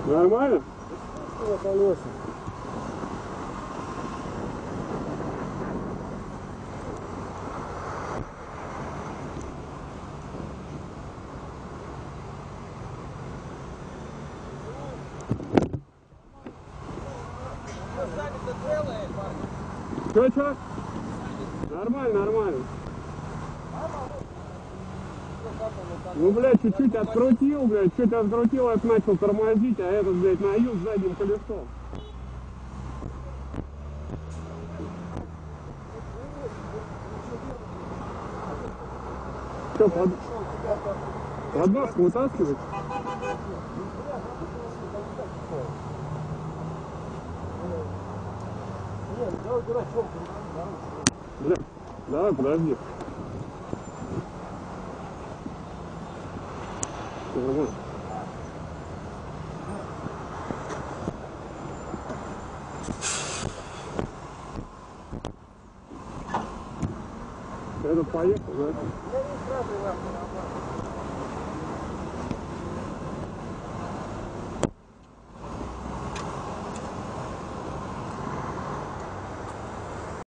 Нормально? Колеса. Чё? Нормально, нормально. Ну, блядь, чуть-чуть открутил, блядь, чуть открутил, я начал тормозить, а этот, блядь, на юг задним колесом. Что, подножку вытаскивать? Бля, давай, подожди. Нормально. Этот поехал, да? Я не сразу